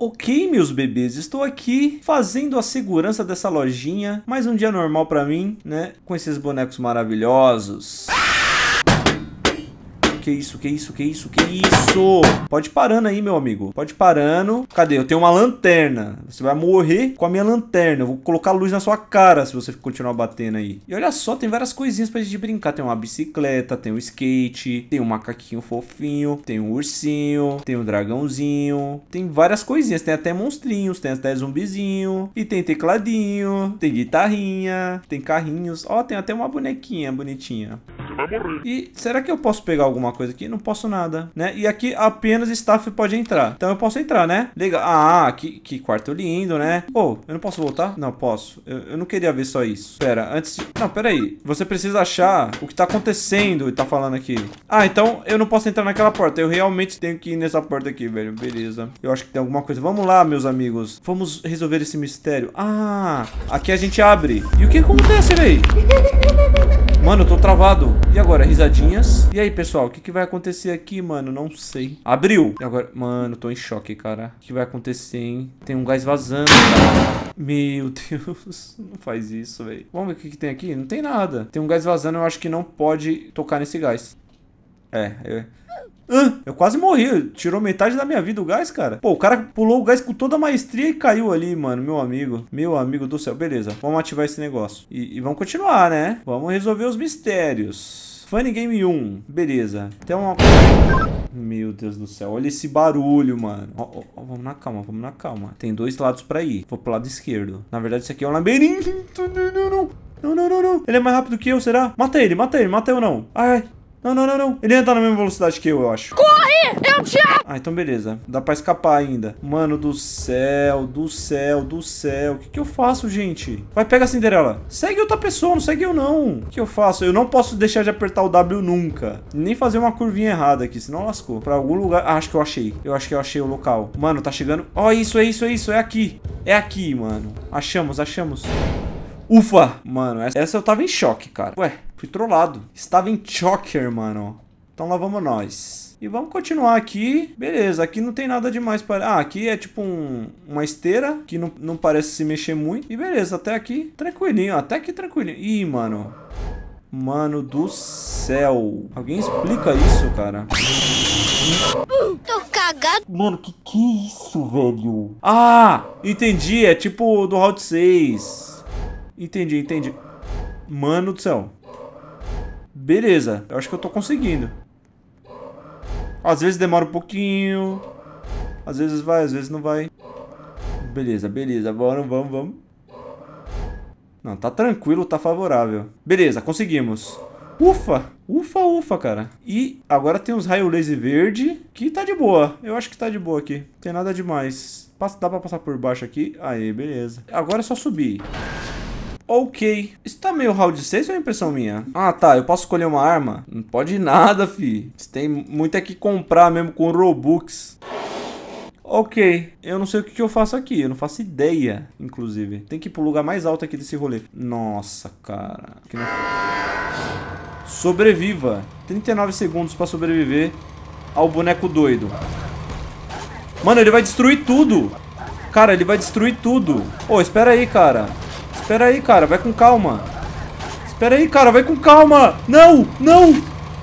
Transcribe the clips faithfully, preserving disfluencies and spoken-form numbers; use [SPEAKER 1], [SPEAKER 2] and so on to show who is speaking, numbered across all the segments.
[SPEAKER 1] Ok, meus bebês, estou aqui fazendo a segurança dessa lojinha. Mais um dia normal pra mim, né? Com esses bonecos maravilhosos. Que isso, que isso, que isso, que isso? Pode ir parando aí, meu amigo. Pode ir parando. Cadê? Eu tenho uma lanterna. Você vai morrer com a minha lanterna. Eu vou colocar luz na sua cara se você continuar batendo aí. E olha só, tem várias coisinhas pra gente brincar. Tem uma bicicleta, tem um skate, tem um macaquinho fofinho, tem um ursinho, tem um dragãozinho. Tem várias coisinhas. Tem até monstrinhos, tem até zumbizinho. E tem tecladinho, tem guitarrinha, tem carrinhos. Ó, tem até uma bonequinha bonitinha. E será que eu posso pegar alguma coisa aqui? Não posso nada, né? E aqui apenas staff pode entrar. Então eu posso entrar, né? Legal. Ah, que, que quarto lindo, né? Oh, eu não posso voltar? Não, posso. Eu, eu não queria ver só isso. Pera, antes de... Não, pera aí. Você precisa achar o que tá acontecendo e tá falando aqui. Ah, então eu não posso entrar naquela porta. Eu realmente tenho que ir nessa porta aqui, velho. Beleza. Eu acho que tem alguma coisa. Vamos lá, meus amigos. Vamos resolver esse mistério. Ah, aqui a gente abre. E o que acontece, velho? Mano, eu tô travado. E agora, risadinhas? E aí, pessoal, o que, que vai acontecer aqui, mano? Não sei. Abriu. E agora, mano, tô em choque, cara. O que vai acontecer, hein? Tem um gás vazando, cara. Meu Deus. Não faz isso, velho. Vamos ver o que, que tem aqui? Não tem nada. Tem um gás vazando, eu acho que não pode tocar nesse gás. É, é... Ah, eu quase morri, tirou metade da minha vida o gás, cara. Pô, o cara pulou o gás com toda a maestria e caiu ali, mano, meu amigo. Meu amigo do céu, beleza, vamos ativar esse negócio. E, e vamos continuar, né? Vamos resolver os mistérios. Funny Game um, beleza. Tem uma... Meu Deus do céu, olha esse barulho, mano. Ó, ó, ó, vamos na calma, vamos na calma. Tem dois lados pra ir, vou pro lado esquerdo. Na verdade, isso aqui é um labirinto. Não, não, não. Não, não, não, não. Ele é mais rápido que eu, será? Mata ele, mata ele, mata eu não. Ai, não, não, não, não. Ele ainda tá na mesma velocidade que eu, eu acho.
[SPEAKER 2] Corre! Eu te amo!
[SPEAKER 1] Ah, então beleza. Dá pra escapar ainda. Mano do céu, do céu, do céu. O que que eu faço, gente? Vai, pega a Cinderela. Segue outra pessoa, não segue eu não. O que eu faço? Eu não posso deixar de apertar o W nunca. Nem fazer uma curvinha errada aqui, senão lascou. Pra algum lugar... Ah, acho que eu achei. Eu acho que eu achei o local. Mano, tá chegando... Ó, oh, isso, é isso, é isso. É aqui. É aqui, mano. Achamos, achamos. Ufa! Mano, essa eu tava em choque, cara. Ué, fui trollado. Estava em choque, mano. Então lá vamos nós. E vamos continuar aqui. Beleza, aqui não tem nada demais para... Ah, aqui é tipo um, uma esteira que não, não parece se mexer muito. E beleza, até aqui tranquilinho. Até aqui tranquilinho. Ih, mano. Mano do céu. Alguém explica isso, cara?
[SPEAKER 2] Tô cagado.
[SPEAKER 1] Mano, que que é isso, velho? Ah, entendi. É tipo do Route seis. Entendi, entendi. Mano do céu. Beleza, eu acho que eu tô conseguindo. Às vezes demora um pouquinho. Às vezes vai, às vezes não vai. Beleza, beleza, vamos, vamos, vamos. Não, tá tranquilo, tá favorável. Beleza, conseguimos. Ufa, ufa, ufa, cara. E agora tem os raios laser verde, que tá de boa. Eu acho que tá de boa aqui, não tem nada demais. Dá pra passar por baixo aqui. Aí, beleza. Agora é só subir. Ok. Isso tá meio round seis ou é impressão minha? Ah, tá. Eu posso escolher uma arma? Não pode nada, fi. Você tem muito é que comprar mesmo com Robux. Ok. Eu não sei o que, que eu faço aqui. Eu não faço ideia, inclusive. Tem que ir pro lugar mais alto aqui desse rolê. Nossa, cara. Aqui não... Sobreviva. trinta e nove segundos pra sobreviver ao boneco doido. Mano, ele vai destruir tudo. Cara, ele vai destruir tudo. Ô, espera aí, cara. Espera aí, cara, vai com calma. Espera aí, cara, vai com calma. Não, não.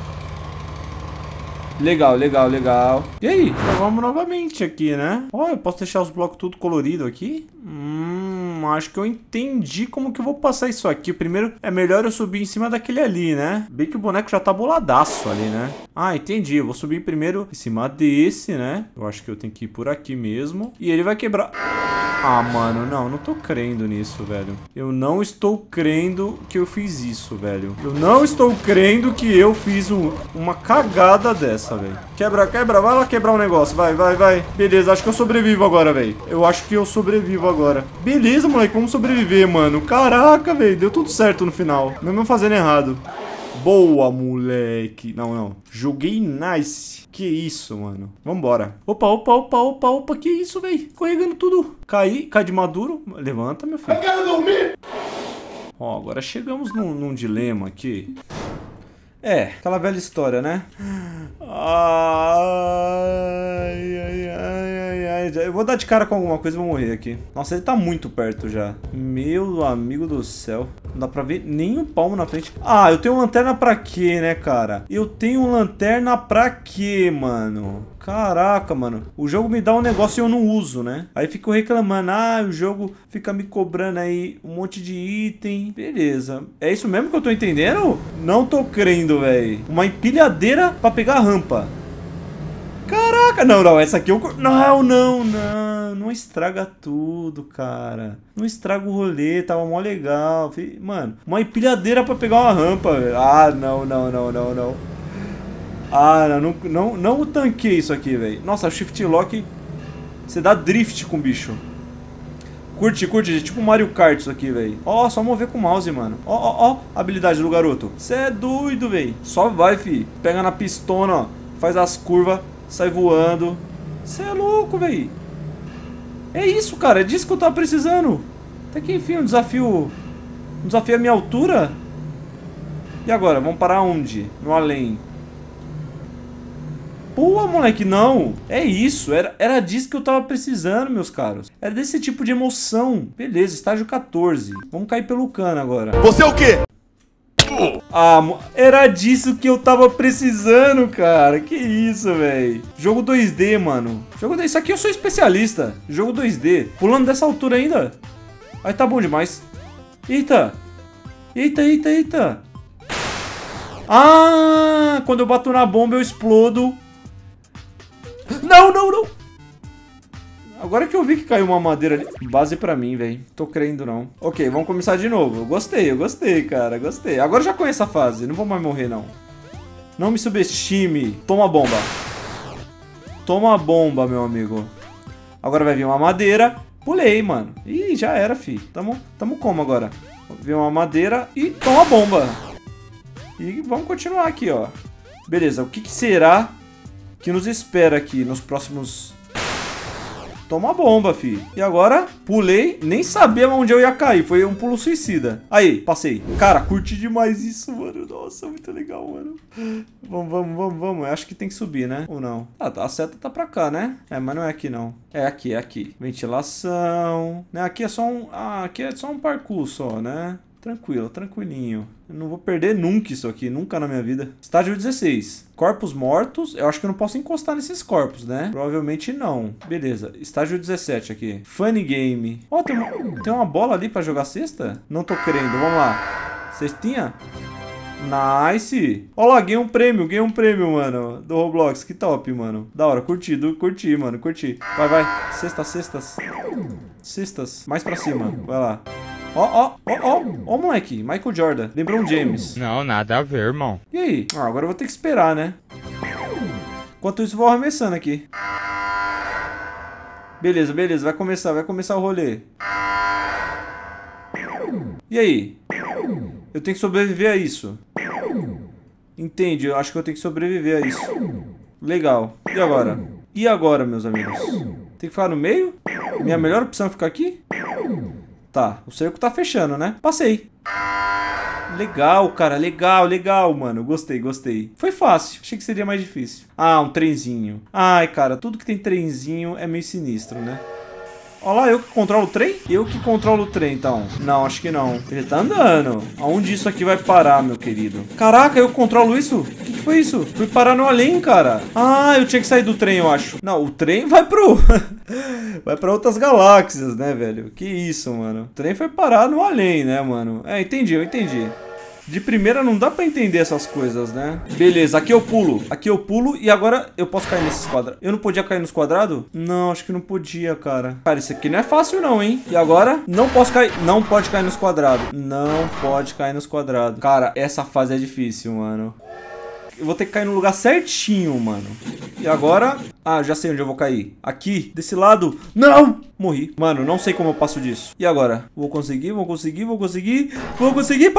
[SPEAKER 1] Legal, legal, legal. E aí? Então vamos novamente aqui, né? Ó, eu posso deixar os blocos tudo colorido aqui? Hum, acho que eu entendi como que eu vou passar isso aqui. Primeiro, é melhor eu subir em cima daquele ali, né? Bem que o boneco já tá boladaço ali, né? Ah, entendi. Eu vou subir primeiro em cima desse, né? Eu acho que eu tenho que ir por aqui mesmo. E ele vai quebrar... Ah, mano, não, não tô crendo nisso, velho. Eu não estou crendo que eu fiz isso, velho. Eu não estou crendo que eu fiz um, uma cagada dessa, velho. Quebra, quebra, vai lá quebrar um negócio, vai, vai, vai. Beleza, acho que eu sobrevivo agora, velho. Eu acho que eu sobrevivo agora. Beleza, moleque, vamos sobreviver, mano. Caraca, velho, deu tudo certo no final. Mesmo fazendo errado. Boa, moleque. Não, não. Joguei nice. Que isso, mano. Vambora. Opa, opa, opa, opa, opa. Que isso, velho? Escorregando tudo. Caí, cai de maduro. Levanta, meu filho. Eu quero dormir. Ó, agora chegamos num, num dilema aqui. É, aquela velha história, né? Ai, ai, ai, ai, ai. né? Eu vou dar de cara com alguma coisa e vou morrer aqui. Nossa, ele tá muito perto já. Meu amigo do céu. Não dá pra ver nem um palmo na frente. Ah, eu tenho lanterna pra quê, né, cara? Eu tenho lanterna pra quê, mano? Caraca, mano. O jogo me dá um negócio e eu não uso, né? Aí fico reclamando. Ah, o jogo fica me cobrando aí um monte de item. Beleza. É isso mesmo que eu tô entendendo? Não tô crendo, velho. Uma empilhadeira pra pegar a rampa. Caraca. Não, não. Essa aqui eu... Não, não, não. Não estraga tudo, cara. Não estraga o rolê. Tava mó legal. Mano, uma empilhadeira pra pegar uma rampa, velho. Ah, não, não, não, não, não. Ah, não, não, não tanquei isso aqui, velho. Nossa, Shift Lock, você dá drift com o bicho. Curte, curte, tipo Mario Kart isso aqui, velho. Ó, só mover com o mouse, mano. Ó, ó, ó, a habilidade do garoto. Você é doido, velho. Só vai, fi. Pega na pistona, ó. Faz as curvas, sai voando. Você é louco, velho. É isso, cara. É disso que eu tava precisando. Até que enfim, um desafio... Um desafio à minha altura. E agora? Vamos parar onde? No além. Pô, moleque, não. É isso. Era, era disso que eu tava precisando, meus caros. Era desse tipo de emoção. Beleza, estágio quatorze. Vamos cair pelo cano agora.
[SPEAKER 3] Você é o quê?
[SPEAKER 1] Ah, era disso que eu tava precisando, cara. Que isso, velho. Jogo dois D, mano. Jogo dois D. Isso aqui eu sou especialista. Jogo dois D. Pulando dessa altura ainda. Aí tá bom demais. Eita. Eita, eita, eita. Ah, quando eu bato na bomba eu explodo. Não, não, não. Agora que eu vi que caiu uma madeira ali. Base pra mim, velho. Tô crendo, não. Ok, vamos começar de novo. Eu gostei, eu gostei, cara. Gostei. Agora eu já conheço a fase. Não vou mais morrer, não. Não me subestime. Toma a bomba. Toma a bomba, meu amigo. Agora vai vir uma madeira. Pulei, mano. Ih, já era, fi. Tamo, tamo como agora? Vem uma madeira e toma a bomba. E vamos continuar aqui, ó. Beleza, o que, que será que nos espera aqui nos próximos... Toma a bomba, fi. E agora, pulei, nem sabia onde eu ia cair. Foi um pulo suicida. Aí, passei. Cara, curti demais isso, mano. Nossa, muito legal, mano. Vamos, vamos, vamos, vamos. Eu acho que tem que subir, né? Ou não? Ah, a seta tá pra cá, né? É, mas não é aqui, não. É aqui, é aqui. Ventilação. Né? Aqui é só um... Ah, aqui é só um parkour só, né? Tranquilo, tranquilinho. Eu não vou perder nunca isso aqui, nunca na minha vida. Estágio dezesseis. Corpos mortos. Eu acho que eu não posso encostar nesses corpos, né? Provavelmente não. Beleza. Estágio dezessete aqui. Funny game. Ó, oh, tem, uma, tem uma bola ali pra jogar cesta? Não tô querendo. Vamos lá. Cestinha? Nice. Ó lá, ganhei um prêmio. Ganhei um prêmio, mano. Do Roblox. Que top, mano. Da hora. Curti, do, curti, mano. Curti. Vai, vai. Cestas, cestas. Cestas. Mais pra cima. Vai lá. Ó, ó, ó, ó, ó, moleque, Michael Jordan, lembrou um James.
[SPEAKER 4] Não, nada a ver, irmão.
[SPEAKER 1] E aí? Ah, agora eu vou ter que esperar, né? Enquanto isso, vou arremessando aqui. Beleza, beleza, vai começar, vai começar o rolê. E aí? Eu tenho que sobreviver a isso. Entendi, eu acho que eu tenho que sobreviver a isso. Legal. E agora? E agora, meus amigos? Tem que ficar no meio? Minha melhor opção é ficar aqui? Tá, o cerco tá fechando, né? Passei. Legal, cara. Legal, legal, mano. Gostei, gostei. Foi fácil. Achei que seria mais difícil. Ah, um trenzinho. Ai, cara, tudo que tem trenzinho é meio sinistro, né? Olha lá, eu que controlo o trem? Eu que controlo o trem, então. Não, acho que não. Ele tá andando. Aonde isso aqui vai parar, meu querido? Caraca, eu controlo isso? O que, que foi isso? Fui parar no além, cara. Ah, eu tinha que sair do trem, eu acho. Não, o trem vai pro... vai pra outras galáxias, né, velho? Que isso, mano. O trem foi parar no além, né, mano? É, entendi, eu entendi. De primeira não dá pra entender essas coisas, né? Beleza, aqui eu pulo. Aqui eu pulo e agora eu posso cair nesses quadrados. Eu não podia cair nos quadrados? Não, acho que não podia, cara. Cara, isso aqui não é fácil não, hein? E agora? Não posso cair. Não pode cair nos quadrados. Não pode cair nos quadrados. Cara, essa fase é difícil, mano. Eu vou ter que cair no lugar certinho, mano. E agora... Ah, já sei onde eu vou cair. Aqui, desse lado. Não! Morri. Mano, não sei como eu passo disso. E agora? Vou conseguir, vou conseguir, vou conseguir. Vou conseguir.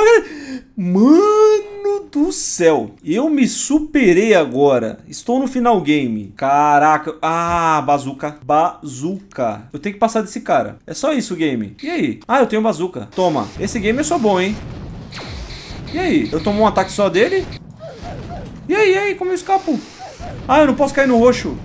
[SPEAKER 1] Mano do céu. Eu me superei agora. Estou no final game. Caraca. Ah, bazuca. Bazuca. Eu tenho que passar desse cara. É só isso o game. E aí? Ah, eu tenho bazuca. Toma. Esse game é só bom, hein? E aí? Eu tomo um ataque só dele? E aí, e aí, como eu escapo? Ah, eu não posso cair no roxo.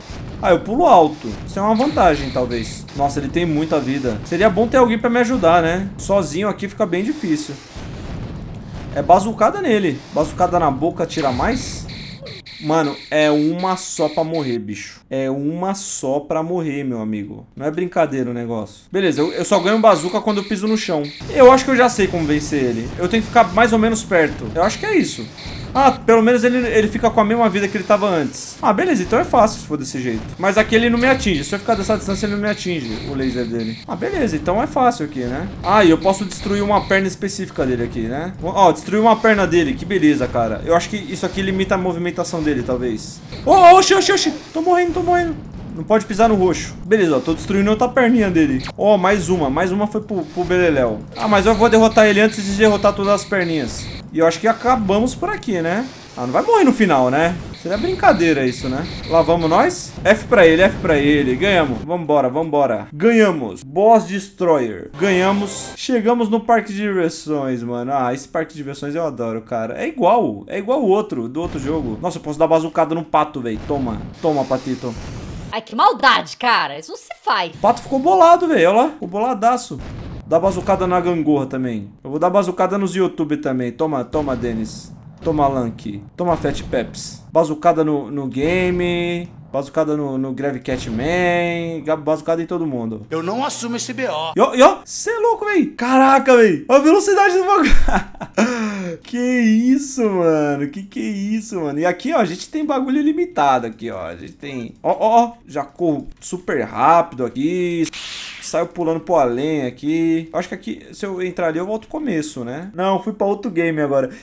[SPEAKER 1] Ah, eu pulo alto. Isso é uma vantagem, talvez. Nossa, ele tem muita vida. Seria bom ter alguém pra me ajudar, né? Sozinho aqui fica bem difícil. É bazucada nele. Bazucada na boca, tira mais? Mano, é uma só pra morrer, bicho. É uma só pra morrer, meu amigo. Não é brincadeira o negócio. Beleza, eu, eu só ganho bazuca quando eu piso no chão. Eu acho que eu já sei como vencer ele. Eu tenho que ficar mais ou menos perto. Eu acho que é isso. Ah, pelo menos ele, ele fica com a mesma vida que ele tava antes. Ah, beleza, então é fácil se for desse jeito. Mas aqui ele não me atinge. Se eu ficar dessa distância, ele não me atinge, o laser dele. Ah, beleza, então é fácil aqui, né? Ah, e eu posso destruir uma perna específica dele aqui, né? Ó, destruir uma perna dele, que beleza, cara. Eu acho que isso aqui limita a movimentação dele, talvez. Oh, oxi, oxi, oxi. Tô morrendo, tô morrendo. Não pode pisar no roxo. Beleza, ó, tô destruindo outra perninha dele. Ó, mais uma, mais uma foi pro, pro Beleléu. Ah, mas eu vou derrotar ele antes de derrotar todas as perninhas. E eu acho que acabamos por aqui, né? Ah, não vai morrer no final, né? Seria brincadeira isso, né? Lá vamos nós? F pra ele, F pra ele. Ganhamos. Vambora, vambora. Ganhamos. Boss Destroyer. Ganhamos. Chegamos no parque de diversões, mano. Ah, esse parque de diversões eu adoro, cara. É igual. É igual o outro, do outro jogo. Nossa, eu posso dar bazucada no pato, velho. Toma. Toma, patito.
[SPEAKER 3] Ai, que maldade, cara. Isso não se faz.
[SPEAKER 1] O pato ficou bolado, velho. Olha lá. Ficou boladaço. Dá bazucada na gangorra também. Eu vou dar bazucada nos YouTube também. Toma, toma, Denis. Toma, Lanky. Toma, Fat Peps. Bazucada no, no game. Bazucada no, no Grave Catman. Bazucada em todo mundo.
[SPEAKER 4] Eu não assumo esse B O.
[SPEAKER 1] E ó, e ó. Cê é louco, véi. Caraca, véi. A velocidade do bagulho. Que isso, mano. Que que é isso, mano. E aqui, ó, a gente tem bagulho limitado aqui, ó. A gente tem... Ó, ó, ó. Já corro super rápido aqui. Saio pulando pro além aqui. Acho que aqui, se eu entrar ali, eu volto pro começo, né? Não, fui pra outro game agora.